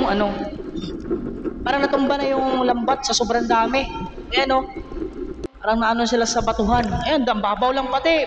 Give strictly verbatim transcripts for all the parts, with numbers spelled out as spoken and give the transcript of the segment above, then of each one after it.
yung ano, parang natumba na yung lambat sa sobrang dami. Ayan o, parang naano sila sa batuhan. Ayan, dambabaw lang pati.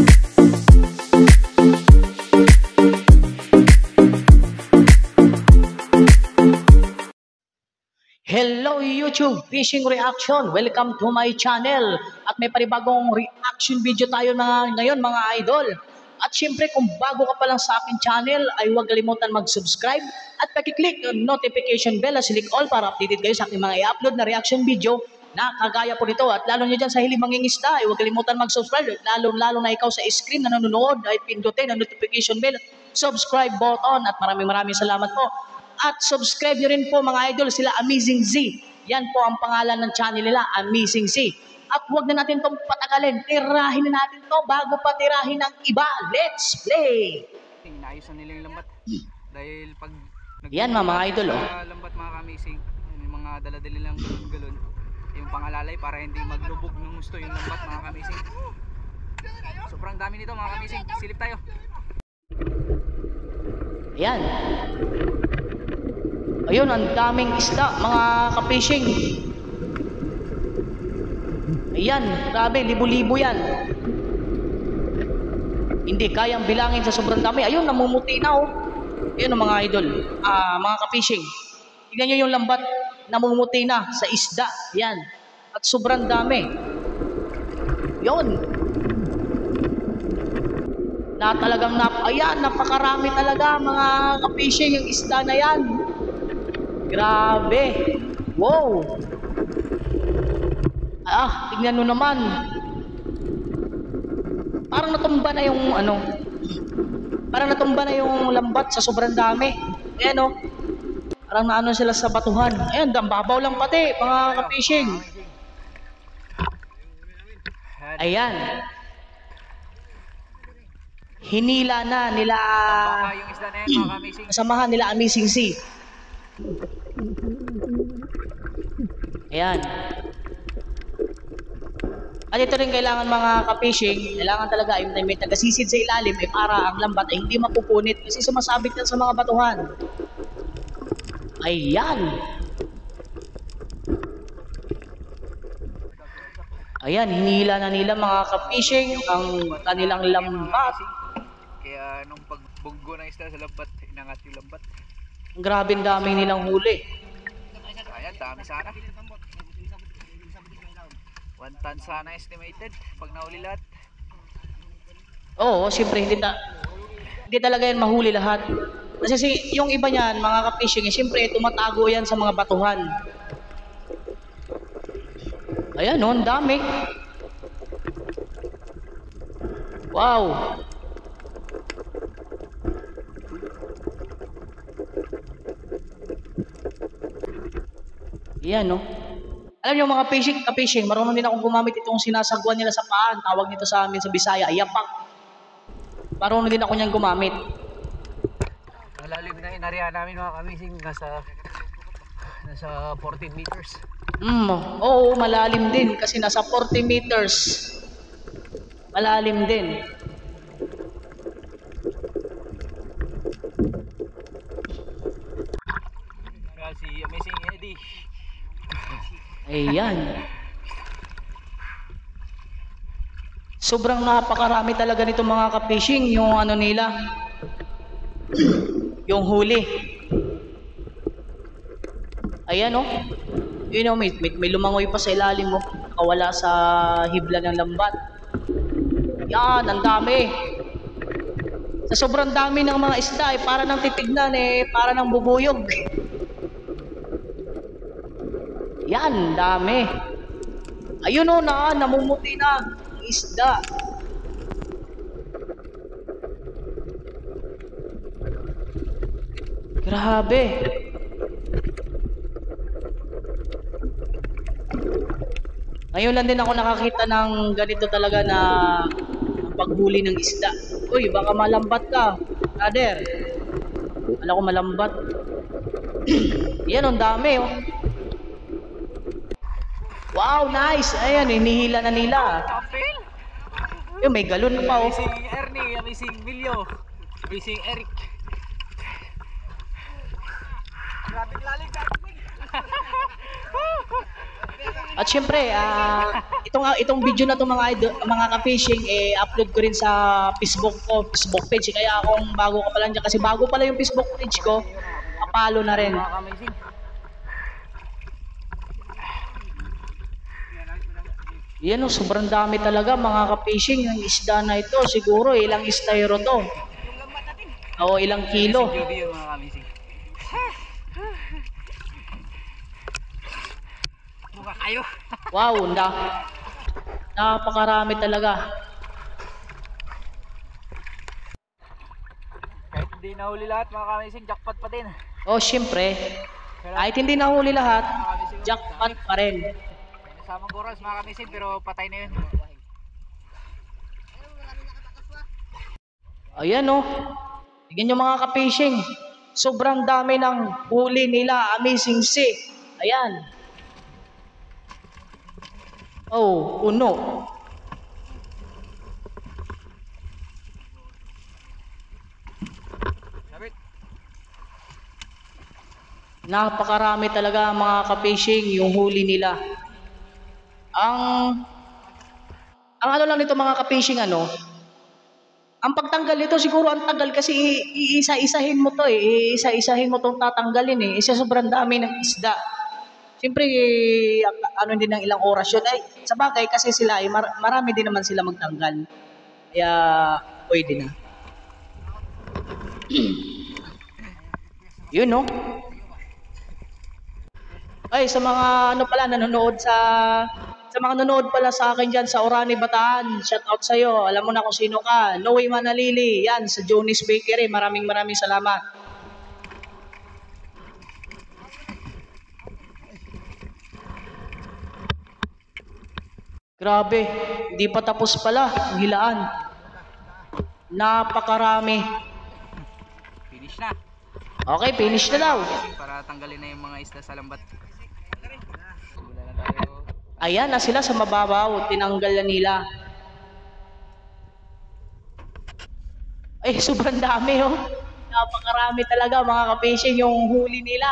Hello YouTube Fishing Reaction! Welcome to my channel! At may panibagong reaction video tayo na ngayon mga idol. At syempre kung bago ka pa lang sa akin channel ay huwag kalimutan mag-subscribe at pag-click ang notification bell at select all para updated kayo sa aking mga i-upload na reaction video na kagaya po nito. At lalo nyo dyan sa hiling mangingisda ay huwag kalimutan mag-subscribe. Lalo lalo na ikaw sa screen na nanonood ay pindutin ang notification bell, subscribe button at maraming maraming salamat po. At subscribe nyo rin po mga idol sila Amazing Z. Yan po ang pangalan ng channel nila, Amazing Z. At huwag na natin itong patagalin. Tirahin na natin to bago pa tirahin ng iba. Let's play! Inayos na nila yung lambat. Dahil pag yan mga idol oh. Lambat mga kamising, yung mga daladali lang galon-galon. Yung pangalalay para hindi maglubog ng gusto yung lambat mga kamising. Sobrang dami nito mga kamising. Silip tayo. Yan. Ayun, ang daming isda mga ka-fishing. Ayan, grabe, libo-libo yan. Hindi kayang bilangin sa sobrang dami. Ayun, namumuti na oh. Ayun mga idol, ah, mga ka-fishing. Tingnan nyo yung lambat, namumuti na sa isda. Yan, at sobrang dami. Yun. Na talagang nap, ayan, napakarami talaga mga ka-fishing yung isda na yan. Grabe. Wow. Ah, tingnan nyo naman. Parang natumba na yung ano. Parang natumba na yung lambat sa sobrang dami. Ayan o. Parang naano sila sa batuhan. Ayan, dambabaw lang pati mga ka-fishing. Ayan. Hinila na nila. Yung isda na yan mga kamising. Kasamahan nila Amazing Z. Ayan. At ito rin kailangan mga ka-fishing, kailangan talaga ay may tagasisid sa ilalim ay para ang lambat ay hindi mapupunit kasi sumasabit yan sa mga batuhan. Ayan. Ayan, hinihila na nila mga ka-fishing ang kanilang lambat. Kaya nung pagbunggo ng isda sa lambat, inangat yung lambat. Grabe dami nilang huli. Ayan, dami sana. One ton sana estimated pag nahuli lahat. Oo, siyempre hindi, ta hindi talaga yan mahuli lahat. Kasi si, yung iba niyan, mga ka-fishing, eh, siyempre tumatago yan sa mga batuhan. Ayan, no, ang dami. Wow. Ayan, no. Alam niyo mga fishing, ka-fishing, marunong din akong gumamit itong sinasagwan nila sa paan. Tawag nito sa amin sa Bisaya, yapak. Marunong din ako niyang gumamit. Malalim na inarya namin mga kamising, nasa nasa fourteen meters. Mm, oo, malalim din kasi nasa forty meters. Malalim din. Si Amazing Eddie. Ayan. Sobrang napakarami talaga nito mga ka-fishing yung ano nila. Yung huli. Ayan oh. Yun oh, may, may, may lumangoy pa sa ilalim mo. Oh. Nakawala sa hibla ng lambat. Yan, ang dami. Sa sobrang dami ng mga isda, eh, para nang titignan eh, para nang bubuyog. Yan, dami. Ayun o na, namumuti na ang isda. Grabe. Ngayon lang din ako nakakita ng ganito talaga na paghuli ng isda. Uy, baka malambat ka. Brother. Alam ko malambat. Yan, ang dami oh. Wow, nice! Ayan, hinihila na nila. Yung may galon pa oh. Amazing Ernie, Amazing Milyo, Amazing Eric. Traffic lalim, traffic. At syempre, ah itong itong video na to mga idol, mga ka-fishing, eh upload ko rin sa Facebook ko, Facebook page. Kaya kung bago ka pa lang dyan, kasi bago pala yung Facebook page ko, papalo na rin. Mga ka-amazing. Yan o, sobrang dami talaga mga ka-fishing ng isda na ito. Siguro ilang styro to. O ilang kilo. Si Joby yung mga ka-amazing. Buka kayo. Wow, na, napakarami talaga. Kahit hindi nahuli lahat mga ka-amazing, jackpot pa din. O syempre, kahit hindi nahuli lahat, jackpot pa rin. Nasamang goros mga ka-amazing pero patay na yun. Ayan o. Tignan nyo mga ka-fishing. Sobrang dami ng huli nila. Amazing Sea. Ayan. Oh, puno. Sabit. Napakarami talaga mga ka-fishing yung huli nila. Ang ang ano lang nito mga ka-fishing ano, ang pagtanggal nito siguro ang tagal kasi i- iisa-isahin mo to eh. Iisa-isahin mo tong tatanggalin eh. Isa sobrang dami ng isda. Siyempre, eh, ano din ng ilang oras yun. Ay, sa bagay kasi sila, eh, mar- marami din naman sila magtanggal. Kaya, pwede na. Yun, no? Ay, sa mga ano pala, nanonood sa... Sa mga nanonood pala sa akin dyan sa Orani, Bataan, shout out sa'yo. Alam mo na kung sino ka. Noe Manalili, yan, sa Jonis Bakery. Maraming maraming salamat. Grabe, hindi pa tapos pala ang hilaan. Napakarami. Finish na. Okay, finish na daw. Para tanggalin na yung mga isda sa lambat. Wala na tayo. Ayan na sila sa mababaw, tinanggal na nila. Ay, sobrang dami oh. Napakarami talaga mga ka-fishing yung huli nila.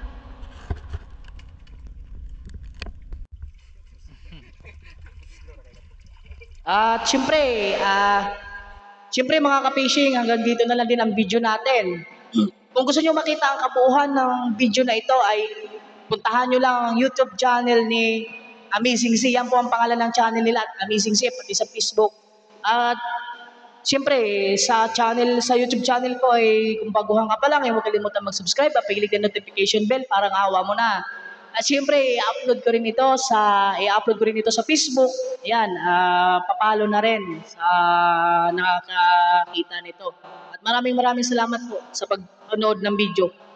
At syempre, ah, syempre mga ka-fishing, hanggang dito na lang din ang video natin. Kung gusto nyo makita ang kabuuan ng video na ito ay puntahan nyo lang ang YouTube channel ni Amazing Sea. Yan po ang pangalan ng channel nila at Amazing Sea, pati sa Facebook. At siyempre, sa channel, sa YouTube channel ko ay kung baguhan ka pa lang, eh, huwag kalimutan mag-subscribe at pigilig ang notification bell, parang awa mo na. At siyempre, i-upload ko rin ito sa i-upload ko rin ito sa Facebook. Ayan, ah, papalo na rin sa nakakakita nito. At maraming maraming salamat po sa pagnood ng video.